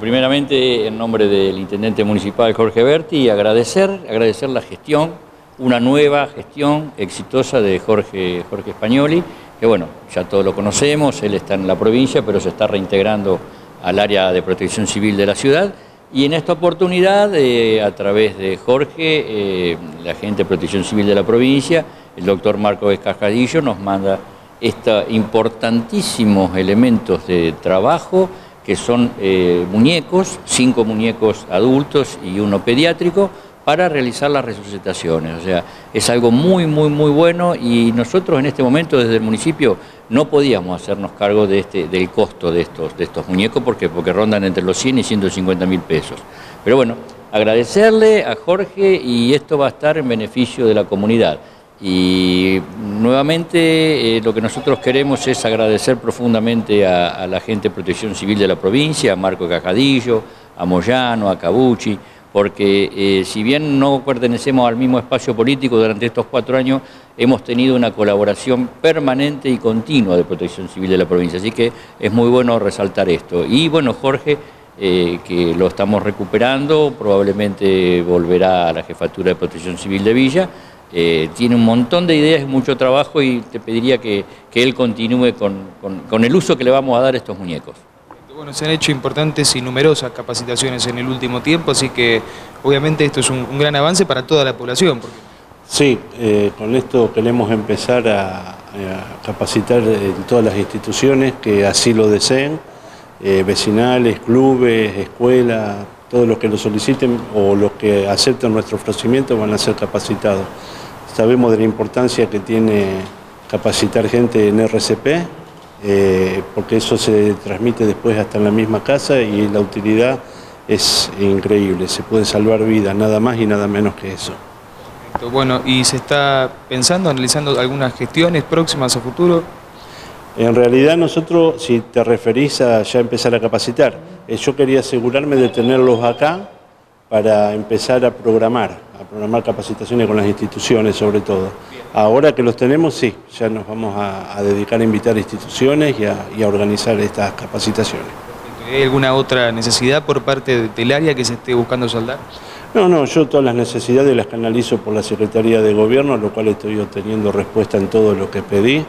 Primeramente, en nombre del Intendente Municipal Jorge Berti, agradecer la gestión, una nueva gestión exitosa de Jorge Spagnoli, que bueno, ya todos lo conocemos, él está en la provincia, pero se está reintegrando al área de protección civil de la ciudad. Y en esta oportunidad, a través de Jorge, la gente de protección civil de la provincia, el doctor Marcos Cascadillo, nos manda estos importantísimos elementos de trabajo, que son muñecos, 5 muñecos adultos y 1 pediátrico, para realizar las resucitaciones. O sea, es algo muy bueno, y nosotros en este momento desde el municipio no podíamos hacernos cargo del costo de estos muñecos porque rondan entre los 100 y 150 mil pesos. Pero bueno, agradecerle a Jorge, y esto va a estar en beneficio de la comunidad. Y nuevamente lo que nosotros queremos es agradecer profundamente a la gente de Protección Civil de la provincia, a Marco Cascadillo, a Moyano, a Cabucci, porque si bien no pertenecemos al mismo espacio político, durante estos 4 años hemos tenido una colaboración permanente y continua de Protección Civil de la provincia, así que es muy bueno resaltar esto. Y bueno, Jorge, que lo estamos recuperando, probablemente volverá a la Jefatura de Protección Civil de Villa. Tiene un montón de ideas y mucho trabajo, y te pediría que él continúe con el uso que le vamos a dar a estos muñecos. Bueno, se han hecho importantes y numerosas capacitaciones en el último tiempo, así que obviamente esto es un gran avance para toda la población. Sí, con esto queremos empezar a capacitar en todas las instituciones que así lo deseen, vecinales, clubes, escuelas, todos los que lo soliciten o los que acepten nuestro ofrecimiento van a ser capacitados. Sabemos de la importancia que tiene capacitar gente en RCP, porque eso se transmite después hasta en la misma casa, y la utilidad es increíble, se puede salvar vidas, nada más y nada menos que eso. Bueno, ¿y se está pensando, analizando algunas gestiones próximas a futuro? En realidad nosotros, si te referís a ya empezar a capacitar, yo quería asegurarme de tenerlos acá para empezar a programar capacitaciones con las instituciones sobre todo. Ahora que los tenemos, sí, ya nos vamos a dedicar a invitar a instituciones y a organizar estas capacitaciones. ¿Hay alguna otra necesidad por parte del área que se esté buscando saldar? No, yo todas las necesidades las canalizo por la Secretaría de Gobierno, lo cual estoy obteniendo respuesta en todo lo que pedí.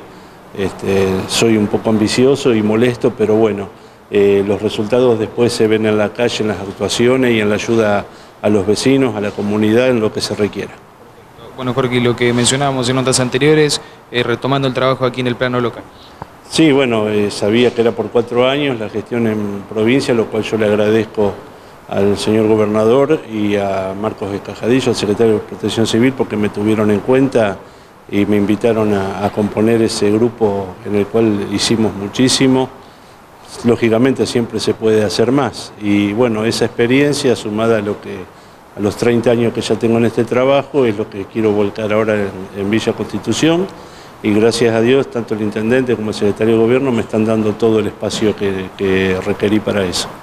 Soy un poco ambicioso y molesto, pero bueno, los resultados después se ven en la calle, en las actuaciones y en la ayuda a los vecinos, a la comunidad, en lo que se requiera. Bueno, Jorge, lo que mencionábamos en notas anteriores, retomando el trabajo aquí en el plano local. Sí, bueno, sabía que era por 4 años la gestión en provincia, lo cual yo le agradezco al señor gobernador y a Marcos Cascadillo, al secretario de Protección Civil, porque me tuvieron en cuenta y me invitaron a componer ese grupo en el cual hicimos muchísimo. Lógicamente siempre se puede hacer más, y bueno, esa experiencia sumada a los 30 años que ya tengo en este trabajo es lo que quiero volcar ahora en Villa Constitución, y gracias a Dios tanto el intendente como el secretario de Gobierno me están dando todo el espacio que requerí para eso.